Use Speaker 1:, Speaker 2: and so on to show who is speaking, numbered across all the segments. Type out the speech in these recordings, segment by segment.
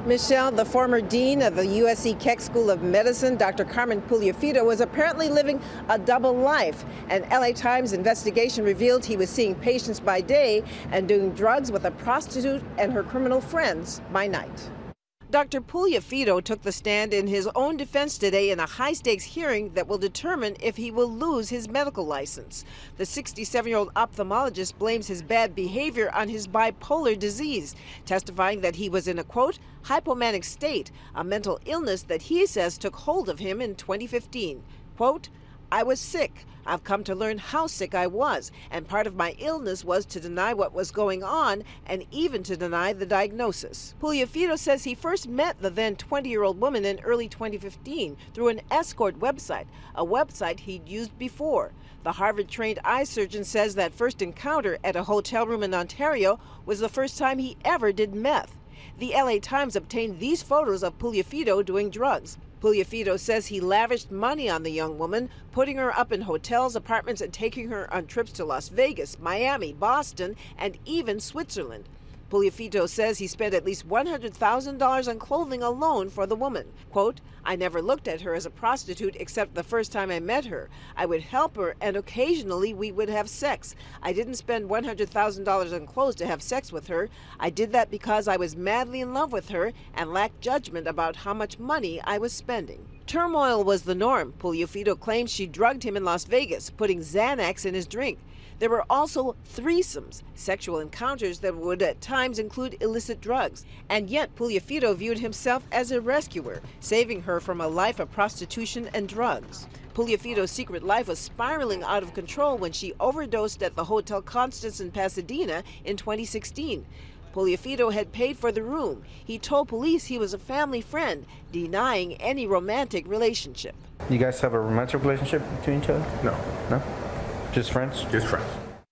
Speaker 1: Michelle, the former dean of the USC Keck School of Medicine, Dr. Carmen Puliafito, was apparently living a double life. An LA Times investigation revealed he was seeing patients by day and doing drugs with a prostitute and her criminal friends by night. Dr. Puliafito took the stand in his own defense today in a high-stakes hearing that will determine if he will lose his medical license. The 67-year-old ophthalmologist blames his bad behavior on his bipolar disease, testifying that he was in a, quote, hypomanic state, a mental illness that he says took hold of him in 2015. Quote, I was sick. I've come to learn how sick I was, and part of my illness was to deny what was going on and even to deny the diagnosis. Puliafito says he first met the then 20-year-old woman in early 2015 through an escort website, a website he'd used before. The Harvard-trained eye surgeon says that first encounter at a hotel room in Ontario was the first time he ever did meth. The LA Times obtained these photos of Puliafito doing drugs. Puliafito says he lavished money on the young woman, putting her up in hotels, apartments, and taking her on trips to Las Vegas, Miami, Boston, and even Switzerland. Puliafito says he spent at least $100,000 on clothing alone for the woman. Quote, I never looked at her as a prostitute except the first time I met her. I would help her, and occasionally we would have sex. I didn't spend $100,000 on clothes to have sex with her. I did that because I was madly in love with her and lacked judgment about how much money I was spending. Turmoil was the norm. Puliafito claims she drugged him in Las Vegas, putting Xanax in his drink. There were also threesomes, sexual encounters that would at times include illicit drugs. And yet Puliafito viewed himself as a rescuer, saving her from a life of prostitution and drugs. Puliafito's secret life was spiraling out of control when she overdosed at the Hotel Constance in Pasadena in 2016. Puliafito had paid for the room. He told police he was a family friend, denying any romantic relationship.
Speaker 2: You guys have a romantic relationship between each other?
Speaker 3: No.
Speaker 2: No? Just friends?
Speaker 3: Just friends.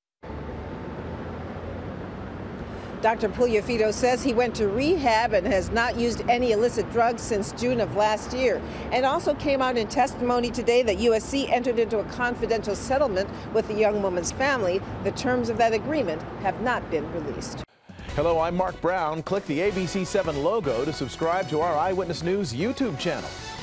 Speaker 1: Dr. Puliafito says he went to rehab and has not used any illicit drugs since June of last year, and also came out in testimony today that USC entered into a confidential settlement with the young woman's family. The terms of that agreement have not been released.
Speaker 4: Hello, I'm Mark Brown. Click the ABC7 logo to subscribe to our Eyewitness News YouTube channel.